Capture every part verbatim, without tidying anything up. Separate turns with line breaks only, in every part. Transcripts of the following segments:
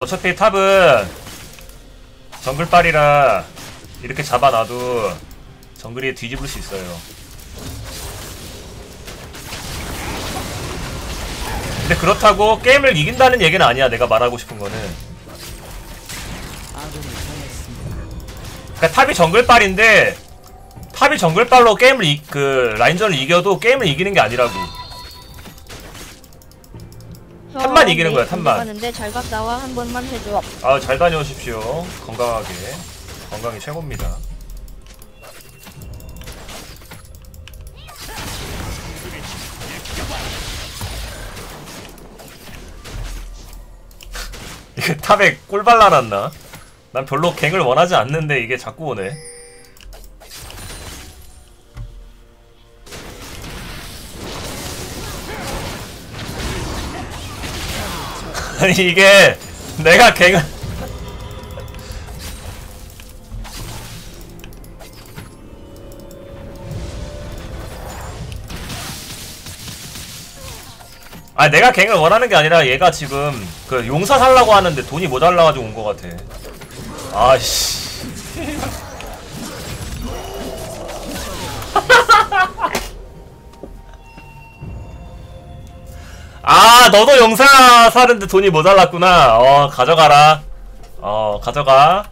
어차피 탑은 정글빨이라 이렇게 잡아놔도 정글이 뒤집을 수 있어요. 근데 그렇다고 게임을 이긴다는 얘기는 아니야. 내가 말하고 싶은 거는 그러니까 탑이 정글빨인데 탑이 정글빨로 게임을 이, 그 라인전을 이겨도 게임을 이기는 게 아니라고. 탑만 이기는 거야. 탑만.
가는데 잘 갔다 와. 한 번만 해줘.
아, 잘 다녀오십시오. 건강하게. 건강이 최고입니다. 이게 탑에 꿀 발라놨나? 난 별로 갱을 원하지 않는데 이게 자꾸 오네. 아니 이게 내가 갱을 아 내가 갱을 원하는 게 아니라 얘가 지금 그 용사 살라고 하는데 돈이 모자라가지고 온 것 같아. 아씨. 아 너도 용사 사는데 돈이 모자랐구나. 어 가져가라. 어 가져가.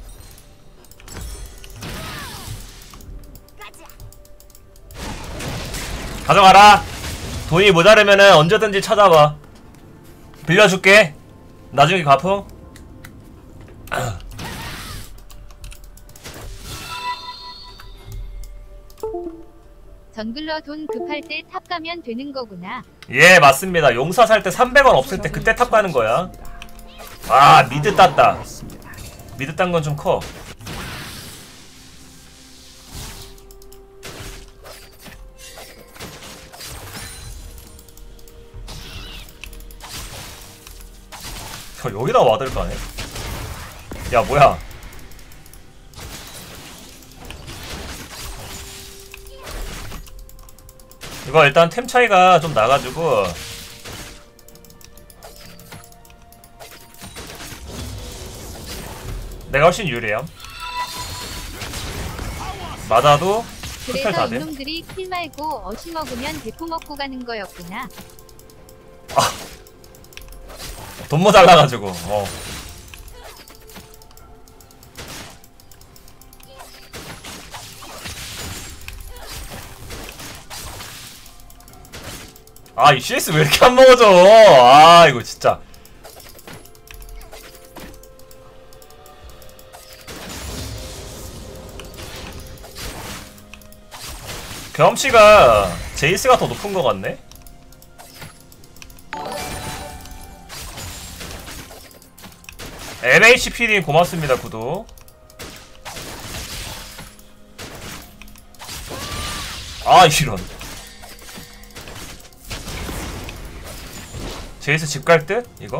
가져가라. 돈이 모자르면은 언제든지 찾아봐. 빌려줄게. 나중에 갚어.
정글러 돈 급할 때 탑 가면 되는 거구나.
예 맞습니다. 용사 살 때 삼백 원 없을 때 그때 탑 가는 거야. 아 미드 땄다. 미드 딴 건 좀 커. 저 여기다 와들 까네. 야 뭐야. 이거 일단 템 차이가 좀 나가지고 내가 훨씬 유리함. 맞아도 스펠
그래서
다 돼.
이놈들이 킬 말고 어시 먹으면 대포 먹고 가는 거였구나.
아, 돈 모자라가지고 어. 아, 이 씨에스 왜 이렇게 안 먹어져? 아, 이거 진짜. 경험치가 제이스가 더 높은 것 같네? 엠에이치피디 고맙습니다, 구독. 아, 이런. 제이스 집 갈 듯? 이거?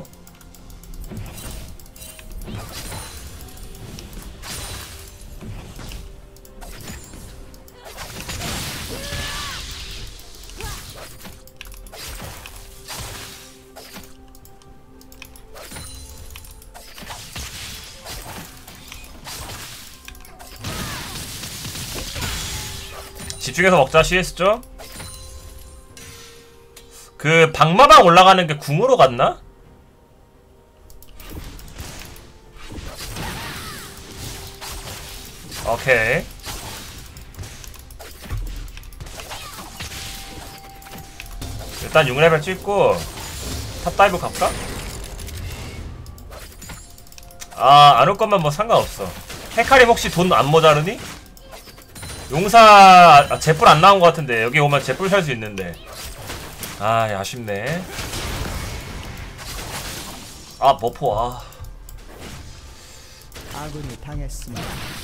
집중해서 먹자. 씨에스 좀. 그 방마방 올라가는 게 궁으로 갔나? 오케이. 일단 육 레벨 찍고 탑다이브 갈까? 아, 안 올 거면 뭐 상관없어. 헤카림 혹시 돈 안 모자르니? 용사 아, 제뿔 안 나온 것 같은데 여기 오면 제뿔 살 수 있는데. 아, 아쉽네. 아, 머포. 아.
아군이 당했습니다.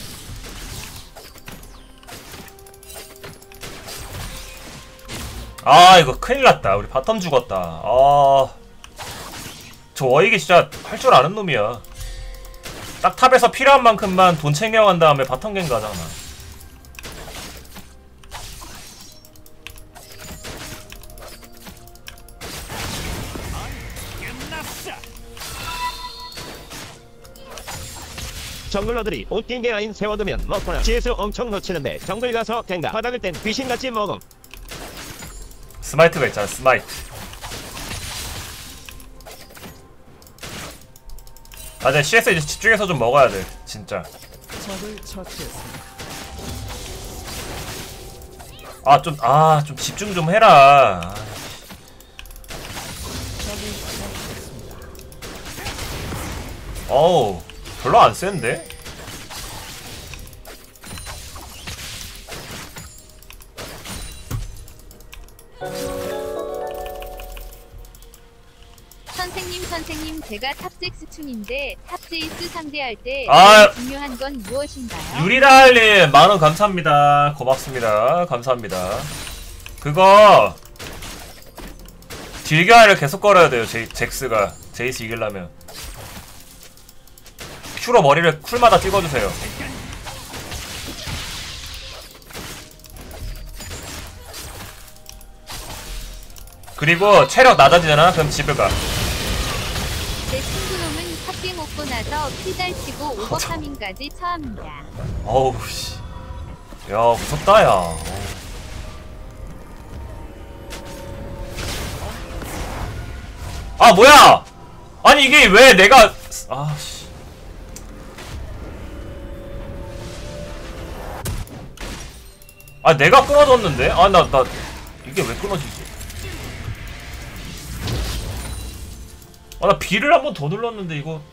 아, 이거 큰일 났다. 우리 바텀 죽었다. 아. 저 워익이 진짜 할 줄 아는 놈이야. 딱 탑에서 필요한 만큼만 돈 챙겨간 다음에 바텀 갱 가잖아.
정글러들이 웃긴 게 아닌 세워두면 먹거나 지에스 엄청 놓치는데 정글 가서 갱가 바닥을 땐 귀신같이 먹음.
스마이트가 있잖아, 스마이트. 아, 근데 씨에스 이제 집중해서 좀 먹어야 돼, 진짜. 아, 좀, 아, 좀 집중 좀 해라. 어우, 별로 안 센데?
선생님 선생님 제가 탑식스 춤인데 탑제이스 상대할 때
아.
중요한 건 무엇인가요?
유리달님 만원 감사합니다. 고맙습니다. 감사합니다. 그거 딜교환을 계속 걸어야 돼요. 제, 잭스가 제이스 이기려면 큐로 머리를 쿨마다 찍어주세요. 그리고 체력 낮아지잖아? 그럼 집에 가.
제 친구놈은 탑게 먹고 나서 피잘 치고 오버파밍까지 처합니다.
어우 씨. 야 무섭다 야. 아 뭐야? 아니 이게 왜 내가 아 씨. 아 내가 끊어졌는데? 아 나 나 이게 왜 끊어지지? 아 나 B를 한 번 더 눌렀는데 이거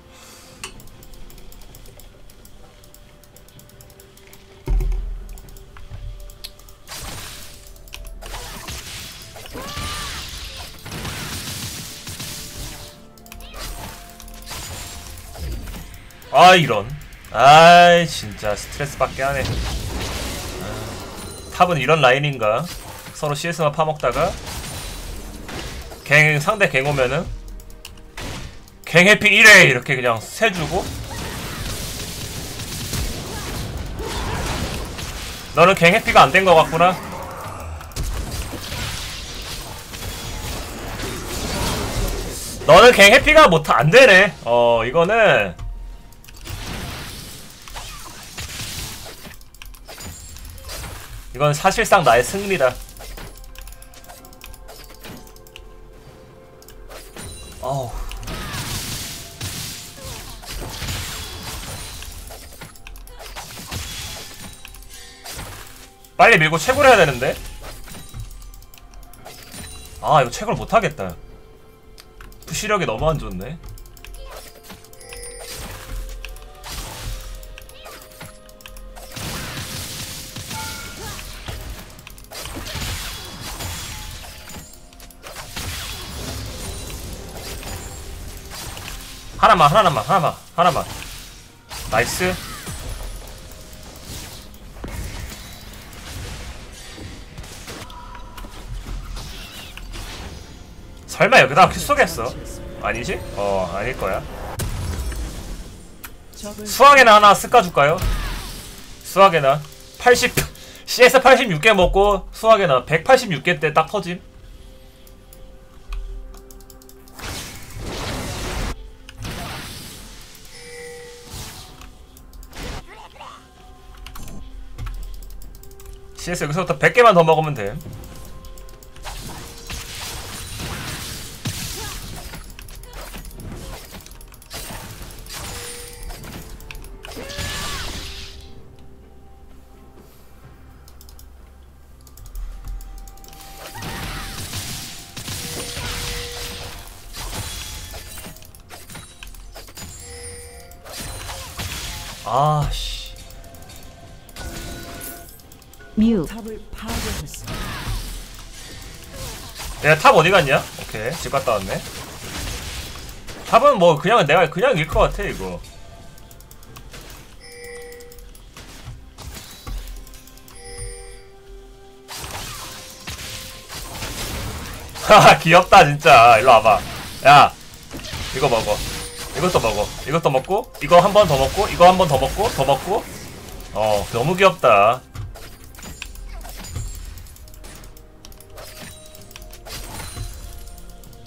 아 이런 아이 진짜 스트레스 받게 하네. 아, 탑은 이런 라인인가? 서로 씨에스만 파먹다가 갱 상대 갱 오면은 갱 해피 일 회 이렇게 그냥 세주고 너는 갱 해피가 안 된 것 같구나. 너는 갱 해피가 못 안 되네. 어 이거는 이건 사실상 나의 승리다. 어우. 빨리 밀고 채굴 해야 되는데. 아 이거 채굴 못하겠다. 푸시력이 너무 안 좋네. 하나만 하나만 하나만 하나만. 나이스. 설마 여기다가 큐 쏘겠어? 아니지? 어 아닐거야. 수학에나 하나 쓱까줄까요? 수학에나 팔십 씨에스 팔십육 개 먹고 수학에나 백팔십육 개 때 딱 터짐. 씨에스 여기서부터 백 개만 더 먹으면 돼. 아씨.
뮤.
내가 탑 어디 갔냐? 오케이 집 갔다 왔네. 탑은 뭐 그냥 내가 그냥 일 것 같아 이거. 하하 귀엽다 진짜. 일로 와봐. 야 이거 먹어. 이것도 먹어. 이것도 먹고 이거 한 번 더 먹고 이거 한 번 더 먹고 더 먹고. 어 너무 귀엽다.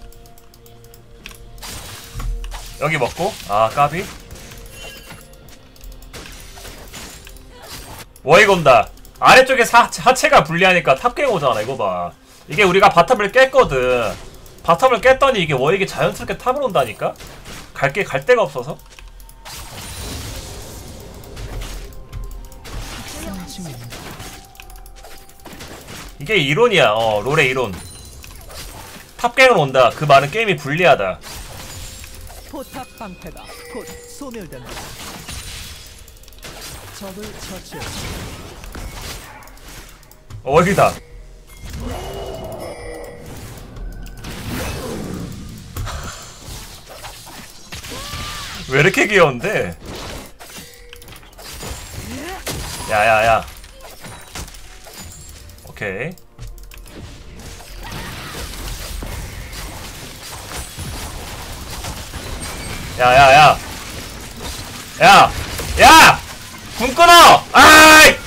여기 먹고 아 까비. 워익 온다. 아래쪽에 사, 하체가 불리하니까 탑갱 오잖아. 이거 봐. 이게 우리가 바텀을 깼거든. 바텀을 깼더니 이게 워익이 자연스럽게 탑을 온다니까? 갈게 갈 데가 없어서. 이게 이론이야. 어, 롤의 이론. 탑갱을 온다. 그 말은 게임이 불리하다.
포탑 방패가 곧 소멸된다. 적을 처치했습니다.
어, 여기다. 왜 이렇게 귀여운데? 야야야. 오케이. 야야야. 야! 야! 궁 끊어! 아이!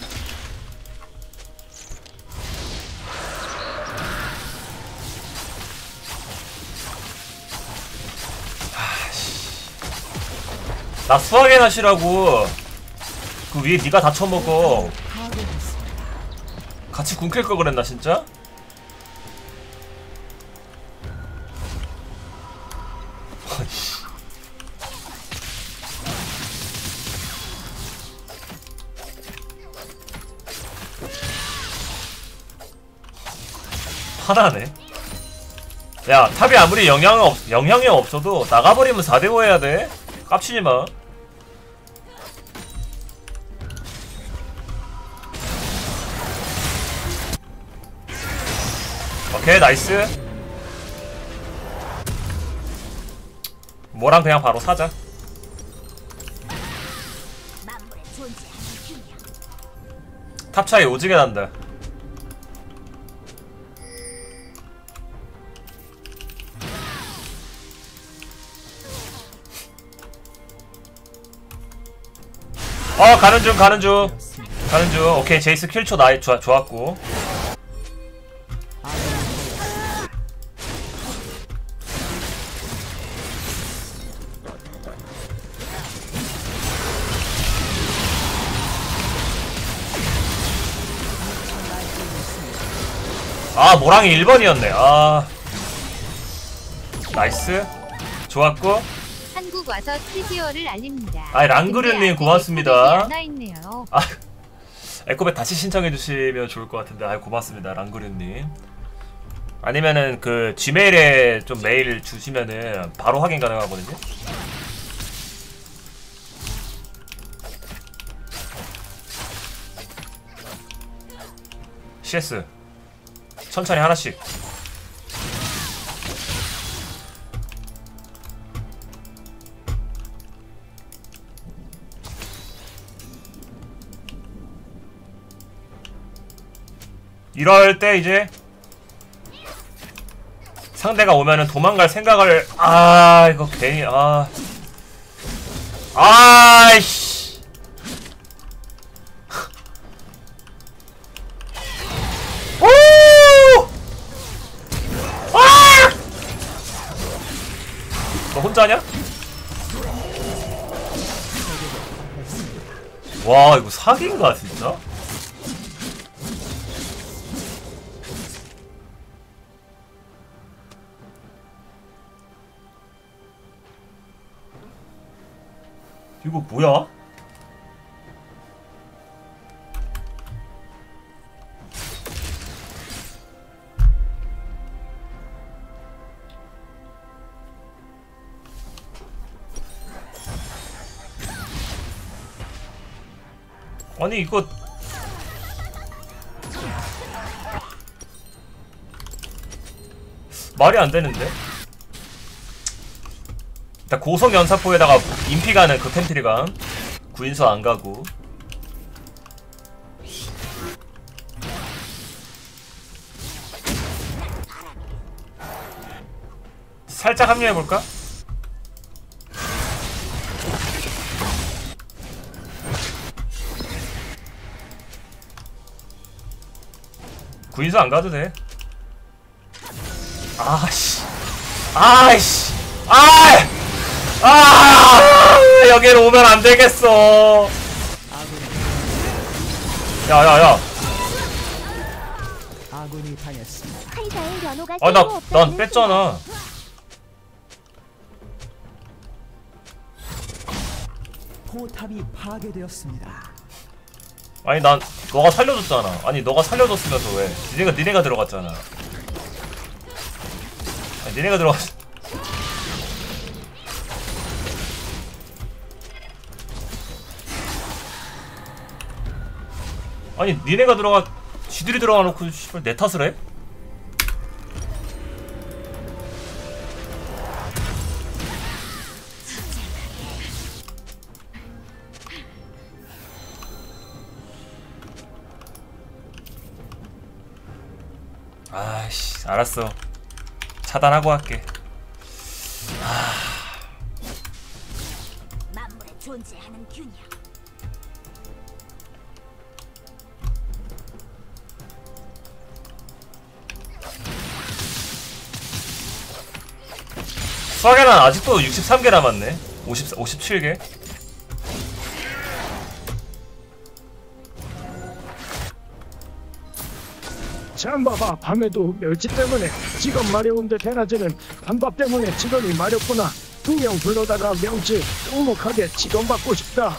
나 수학의 낫이라고. 그 위에 니가 다 처먹어. 같이 궁 캘 걸 그랬나 진짜? 화나네. 야, 탑이 아무리 영향 없, 영향이 없어도 나가버리면 사 대 오 해야 돼. 깝치지마. 오케이, 나이스. 뭐랑 그냥 바로 사자. 탑 차이 오지게 난다. 어, 가는 중, 가는 중. 가는 중. 오케이, 제이스 킬초 나이 좋아, 좋았고. 아, 모랑이 일 번이었네. 아. 나이스. 좋았고.
한국 와서 트리비어를 알립니다.
아이, 랑그류님 고맙습니다.
하나 있네요.
아, 에코백 다시 신청해주시면 좋을 것 같은데. 아이, 고맙습니다, 랑그류님. 아니면은 그 지메일에 좀 메일 주시면은 바로 확인 가능하거든요. 씨에스 천천히 하나씩. 이럴 때 이제 상대가 오면은 도망갈 생각을. 아, 이거 괜히. 아, 아이씨. 오! 아! 너 혼자냐? 와, 이거 사기인가 진짜? 이거 뭐야? 아니 이거 말이 안 되는데? 일단 고성 연사포에다가 인피 가는 그 템트리감 구인수 안 가고. 살짝 합류해볼까? 구인수 안 가도 돼. 아씨. 아이씨. 아! 아! 여기로 오면 안 되겠어. 야야야.
아군이 당했습니다.
카이사의 연호가
아 나 난 뺐잖아.
포탑이 파괴되었습니다.
아니 난 너가 살려줬잖아. 아니 너가 살려줬으면서 왜? 니네가 니네가 들어갔잖아. 아니 니네가 들어갔. 아니 니네가 들어가 지들이 들어가 놓고 씨발 내 탓을 해? 아이씨 알았어. 차단하고 할게.
만물에 존재하는 균형.
수학에는 아직도 육십삼 개 남았네. 오십, 오십칠 개.
참 봐봐, 밤에도 멸치 때문에 직업 마려운데 대낮에는 한밥 때문에 직업이 마렵구나. 두 명 불러다가 명치 묵묵하게 직업 받고 싶다.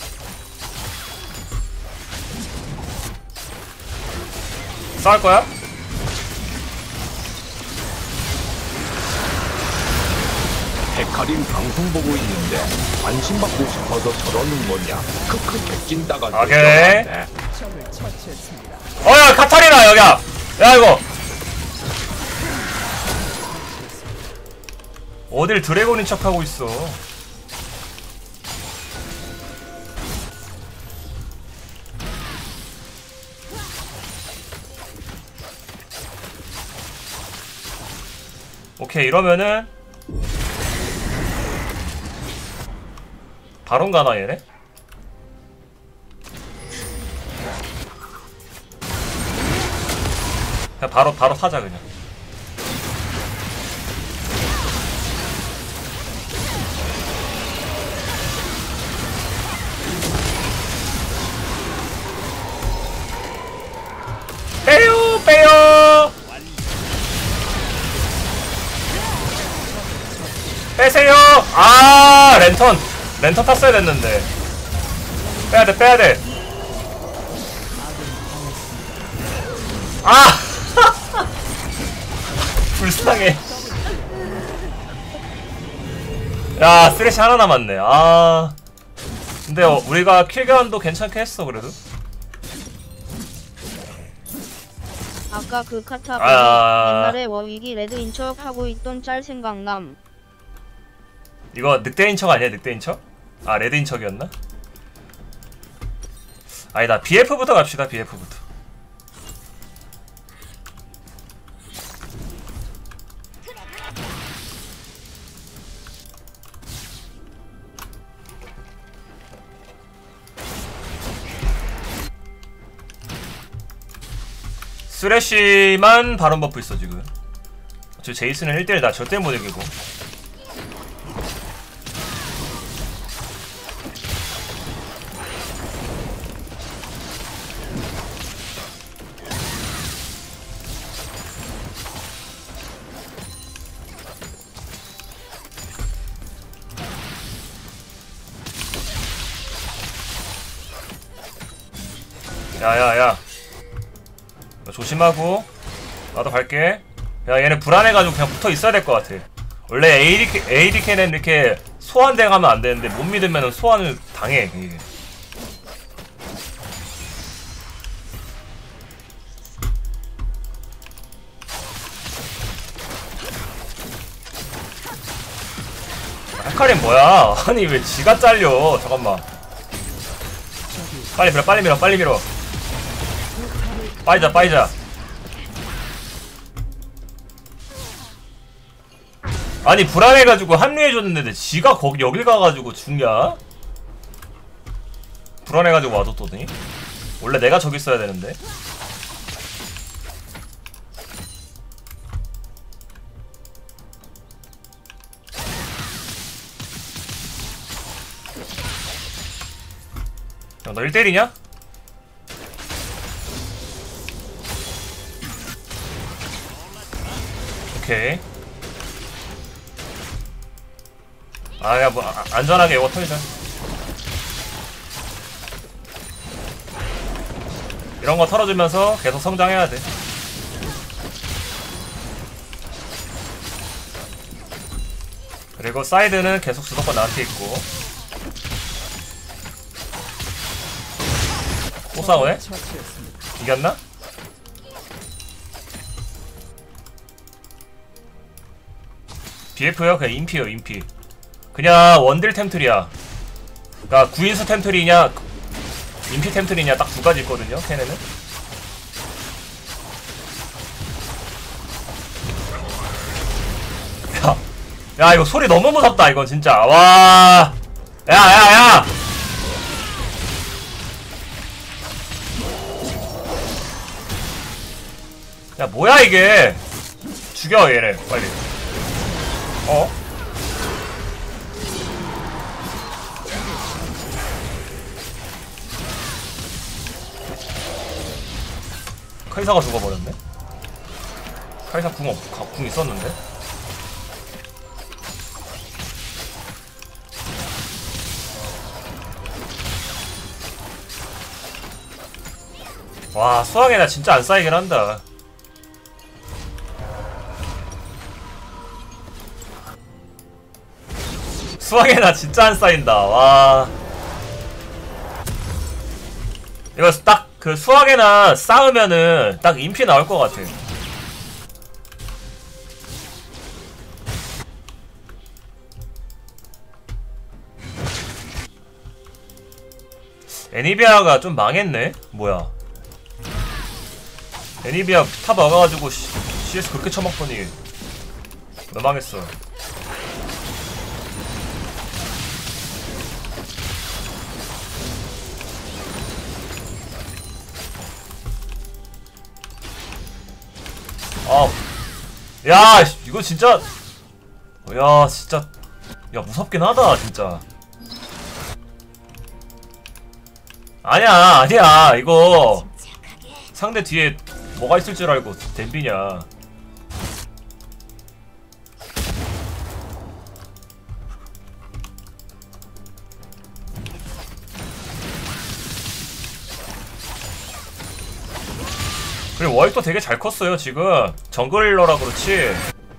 싸울 거야?
헤카림 방송 보고 있는데 관심 받고 싶어서 저러는 거냐? 크크 백진다가
오케이.
적을 처치했습니다.
어야 카타리나 여기야. 야 이거 어딜 드래곤인 척하고 있어. 오케이 이러면은 바론 가나 얘네? 그냥 바로 바로 사자 그냥. 빼요 빼요 빼세요. 아 랜턴 랜턴 탔어야 됐는데. 빼야돼 빼야돼. 아 불쌍해. 야 쓰레쉬 하나 남았네. 아 근데 어, 우리가 킬교환도 괜찮게 했어 그래도.
아까 그 카타
아.
옛날에 워윅이 레드인 척 하고 있던 짤 생각남.
이거 늑대인 척 아니야 늑대인 척? 아 레드인 척이었나? 아니다 비에프부터 갑시다 비에프부터. 쓰레쉬만 바론 버프 있어 지금. 저 제이슨은 일 대 일 나 절대 못 이기고. 야야야 조심하고 나도 갈게. 야 얘네 불안해가지고 그냥 붙어 있어야 될 것 같아. 원래 에이디케, 에이디케는 이렇게 소환대가면 안 되는데 못 믿으면 소환을 당해 이게. 헤카림 뭐야? 아니 왜 지가 잘려? 잠깐만. 빨리 밀어 빨리 밀어 빨리 밀어. 빠지자 빠지자. 아니 불안해가지고 합류해줬는데 지가 거기 여길 가가지고 죽냐? 불안해가지고 와줬더니 원래 내가 저기 있어야 되는데. 야 너 일 대 일이냐? 오케이. 아, 야, 뭐, 아, 안전하게 이거 털자. 이런 거 털어주면서 계속 성장해야 돼. 그리고 사이드는 계속 주도권 나한테 있고. 또 싸우네?
처치했습니다.
이겼나? 비에프요? 그냥 인피요, 인피. 그냥 원딜 템트리야. 그니까 구인수 템트리냐 인피 템트리냐 딱 두 가지 있거든요, 걔네는. 야, 야 이거 소리 너무 무섭다 이거 진짜. 와, 야, 야, 야. 야 뭐야 이게. 죽여 얘네 빨리. 어? 카이사가 죽어버렸네? 카이사 궁, 없, 궁 있었는데? 와, 수학에나 진짜 안 쌓이긴 한다. 수학에나 진짜 안 쌓인다. 와. 이거 딱 그 수학에나 쌓으면은 딱 인피 나올 것 같아. 애니비아가 좀 망했네? 뭐야. 애니비아 탑 와가지고 씨에스 그렇게 쳐먹더니 너 망했어. 아, 야, 이거 진짜, 야, 진짜, 야, 무섭긴 하다, 진짜. 아니야, 아니야, 이거 상대 뒤에 뭐가 있을 줄 알고 댐비냐. 그리고 워익도 되게 잘 컸어요 지금. 정글러라 그렇지.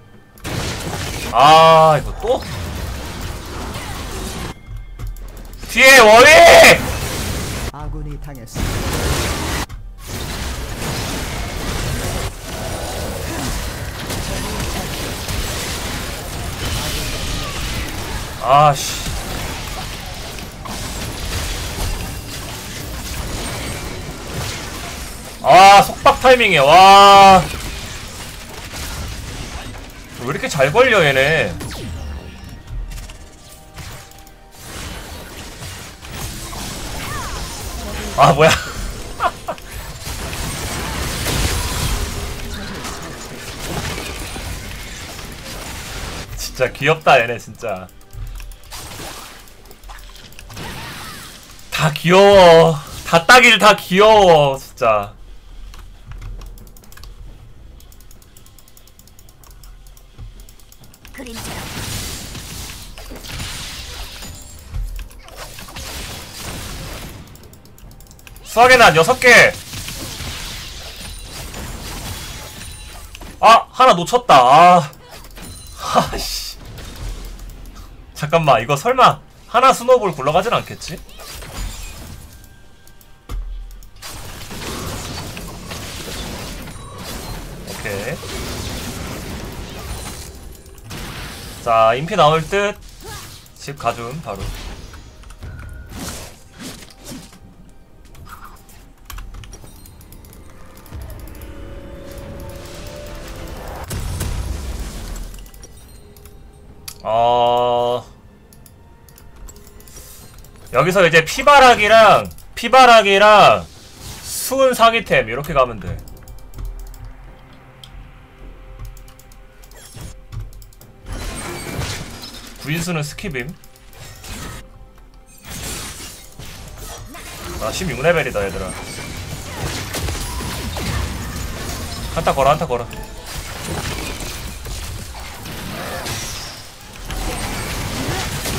아 이거 또? 뒤에 워익!
아군이 당했습니다.
아씨. 아 속박 타이밍이야. 와, 왜 이렇게 잘 걸려 얘네. 아 뭐야. 진짜 귀엽다 얘네 진짜. 다 귀여워. 다 따길 다 귀여워 진짜. 수학의 난 여섯 개. 아 하나 놓쳤다. 아, 아씨. 잠깐만 이거 설마 하나 스노우볼 굴러가진 않겠지? 오케이. 자 인피 나올 듯. 집 가줌 바로. 어... 여기서 이제 피바락이랑 피바락이랑 수은 사기템 이렇게 가면 돼. 구인수는 스키빔. 아 십육 레벨이다 얘들아. 한타 걸어 한타 걸어.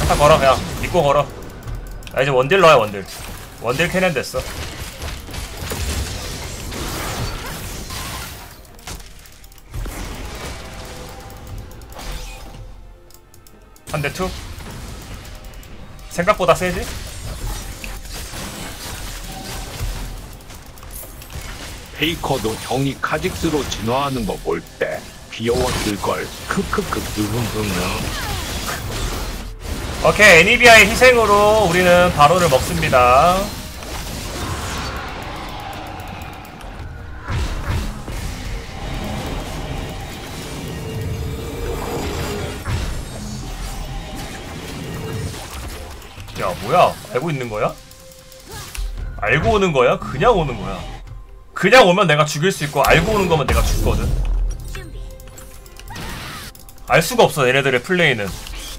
카타 걸어 그냥 믿고 걸어. 아 이제 원딜 넣어야 원딜. 원딜 캐넨 됐어. 한 대 투. 생각보다 세지?
페이커도 형이 카직스로 진화하는 거 볼 때 귀여웠을걸. 크크크 으흠흠.
오케이, 애니비아의 희생으로 우리는 바론을 먹습니다. 야 뭐야, 알고 있는 거야? 알고 오는 거야? 그냥 오는 거야. 그냥 오면 내가 죽일 수 있고 알고 오는 거면 내가 죽거든. 알 수가 없어 얘네들의 플레이는.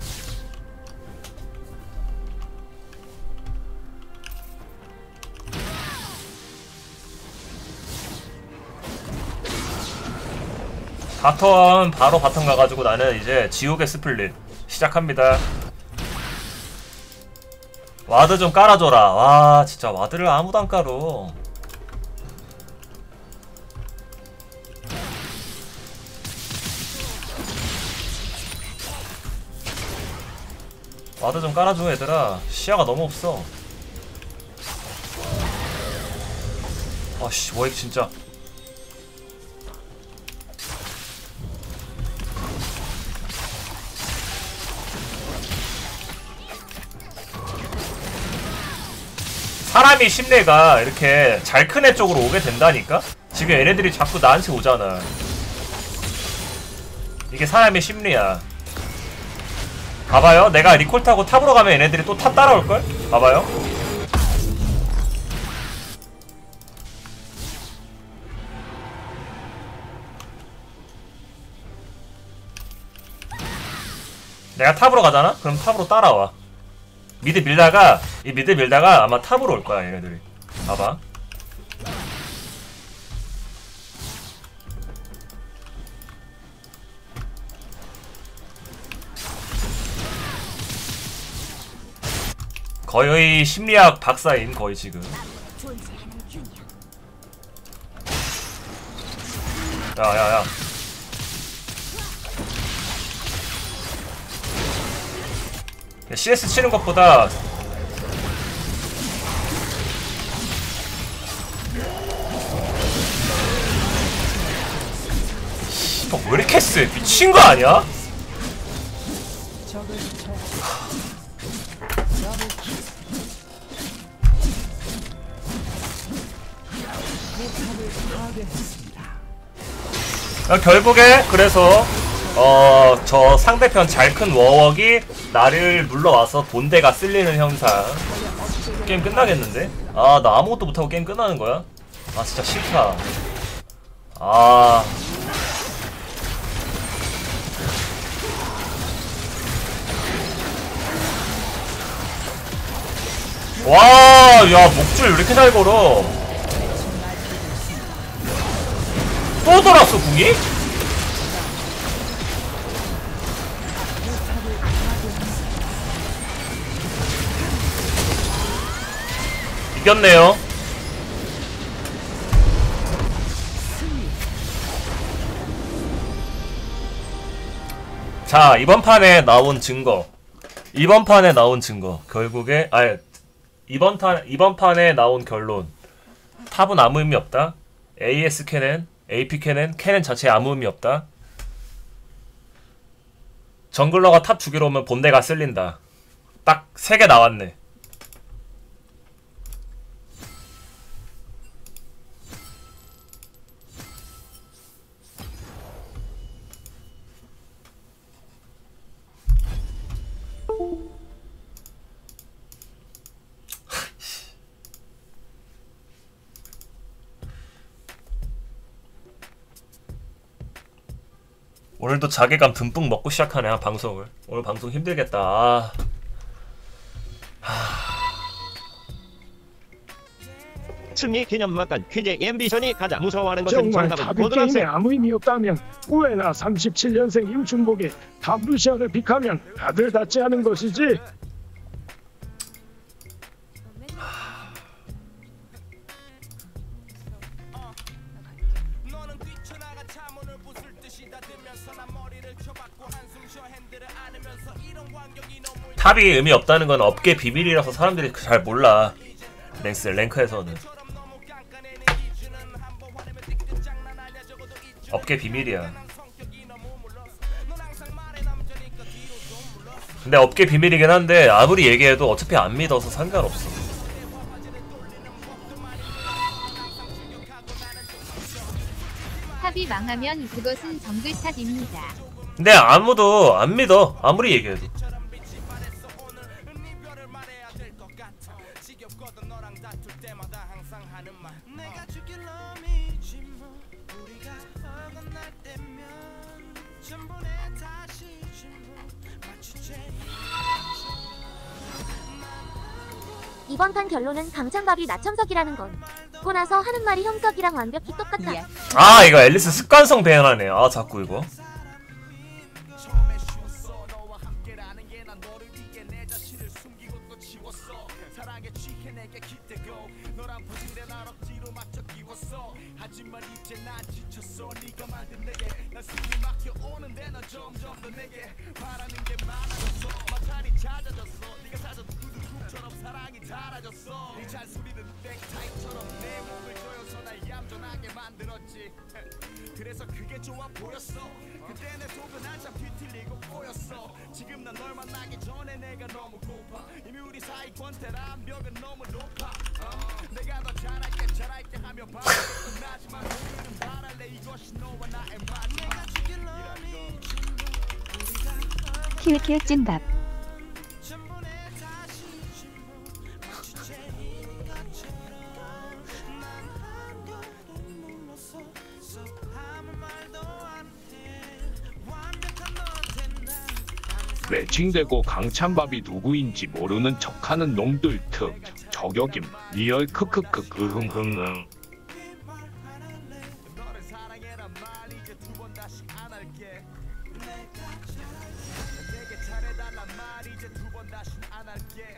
바텀 바로 바텀 가가지고 나는 이제 지옥의 스플릿 시작합니다. 와드 좀 깔아줘라. 와 진짜 와드를 아무도 안 깔어. 와드 좀 깔아줘 얘들아. 시야가 너무 없어. 아씨 워익 진짜. 사람이 심내가 이렇게 잘 큰 애 쪽으로 오게 된다니까? 지금 얘네들이 자꾸 나한테 오잖아. 이게 사람의 심리야. 봐봐요. 내가 리콜 타고 탑으로 가면 얘네들이 또 탑 따라올걸? 봐봐요. 내가 탑으로 가잖아? 그럼 탑으로 따라와. 미드 밀다가 이 미드 밀다가 아마 탑으로 올 거야 얘네들이. 봐봐. 거의 심리학 박사임 거의 지금. 야야야. 씨에스 치는 것보다 어, 왜 이렇게 세? 미친 거 아니야? 아, 결국에 그래서 어 저 상대편 잘 큰 워웍이 나를 물러와서 본대가 쓸리는 현상. 게임 끝나겠는데? 아 나 아무것도 못하고 게임 끝나는 거야? 아 진짜 싫다. 아 와, 야 목줄 왜 이렇게 잘 걸어? 또 돌았어 궁이? 이겼네요. 자 이번 판에 나온 증거. 이번 판에 나온 증거. 결국에 아니 이번 판 이번 판에 나온 결론. 탑은 아무 의미 없다. 에이에스 캐넨, 에이피 캐넨, 캐넨 자체에 아무 의미 없다. 정글러가 탑 죽이러 오면 본대가 쓸린다. 딱 세 개 나왔네. 오늘도 자괴감 듬뿍 먹고 시작하네 방송을. 오늘 방송 힘들겠다. 아.
승리 기념막간 퀴즈 앰비션이 가장 무서워하는 것은
정말
정답은
탑이 게임에
고등학생.
아무 의미 없다면 우에나 삼십칠 년생 임충복이 탑루시아를 픽하면 다들 닿지 않은 것이지.
탑이 의미 없다는 건 업계 비밀이라서 사람들이 잘 몰라. 랭스 랭크에서는 업계 비밀이야. 근데 업계 비밀이긴 한데 아무리 얘기해도 어차피 안 믿어서 상관없어.
탑이 망하면 그것은 정글 탓입니다.
근데 아무도 안 믿어. 아무리 얘기해도.
이번 판 결론은 강찬밥이 나첨석이라는 건. 고 나서 하는 말이 형석이랑 완벽히 똑같아.
아 이거 앨리스 습관성 배연하네. 아 자꾸 이거.
그래서 그게 좋아 보였어. 그때 내 속은 한참 뒤틀리고 꼬였어. 지금 난 널 만나기 전에 내가 너무 고파. 이미 우리 사이 권태란 벽은 너무 높아. 어, 내가 더 잘할게 잘할게 하며 바로 끝나지만 오늘은 바랄래. 이것이 너와 나의 마지막. 내가 죽일 놈이
키읔키읔 찐밥.
매칭되고 강찬밥이 누구인지 모르는 척하는 놈들 특 저격임 리얼 크크크 으흥흥흥.
너를 사랑해란 말 이제 두 번 다시 안 할게. 내게 잘해달란 말 이제 두 번 다시 안 할게.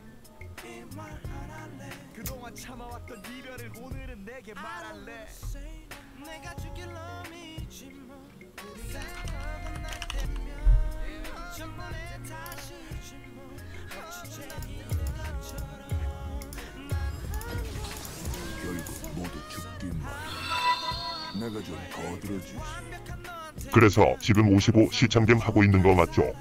그동안 참아왔던 이별을 오늘은 내게 말할래. 내가 죽일 놈이지 뭐. 우리가 어긋날 때면 전부 내 탓이지 뭐. 마치 죄인 것처럼
결국 모두 죽기만. 내가 좀 거들어주지.
그래서 지금 오십오 시청점 하고 있는 거 맞죠?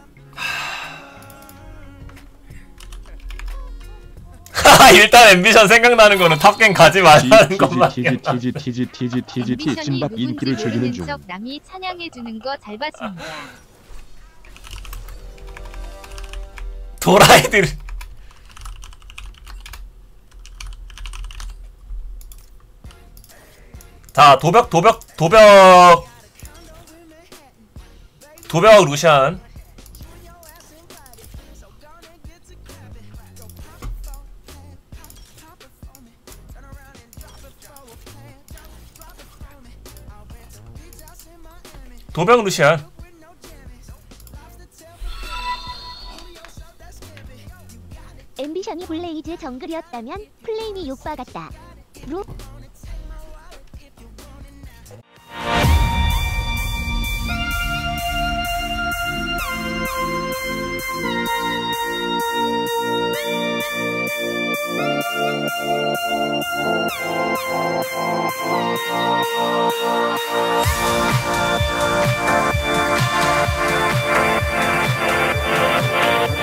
일단 앰비션 생각나는 거는 탑갱 가지 말라는 것만이야.
티지 티지 티지 티지 티 찐밥 인기를 즐기는 중.
남이 찬양해주는 거 잘 봤습니다.
도라이들. 자 도벽 도벽 도벽 도벽 루시안. 도벽 루시안.
앰비션이 블레이즈 정글이었다면 플레임이 욕박았다. 루
아